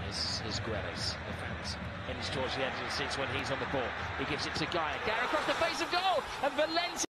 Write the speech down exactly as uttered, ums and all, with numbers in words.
is, is Guedes, the fans. And it's towards the end of the six when he's on the ball. He gives it to Gaia. Gaia across the face of goal, and Valencia.